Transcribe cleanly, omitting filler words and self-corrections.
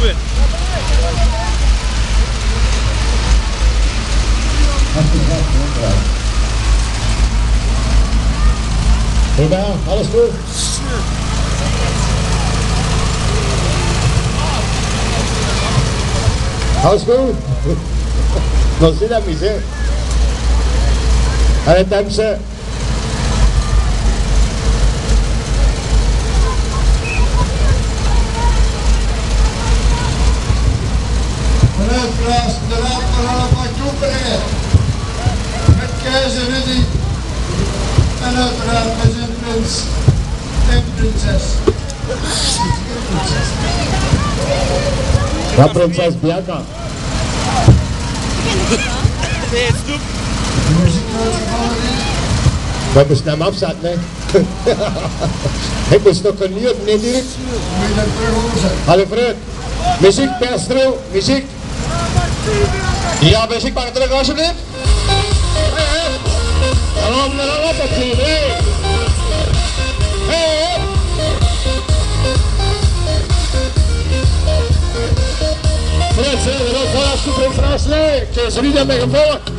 weer. Goedemiddag, alles goed? Alles goed? Não sei da miséria. Allez, Tamse. Vanuit Klaas, de raad van allemaal toebrengen. Met keizer Rudy. En uiteraard met zijn prins en prinses. Ja, prinses Bianca. Nee, het stoep. De muziek uitgevallen is. We hebben snel afzet, nee. Ik moest nog een nieuw, nee, direct. Moet je dat terug overzetten. Hallo, vriend. Muziek, Perstro, muziek. Ja, muziek, mag ik terug alsjeblieft? Hallo, op het team, hé. Hé. Frits, we gaan voor als goed in Frans, nee. Ik heb ze niet aan mij gevolgd.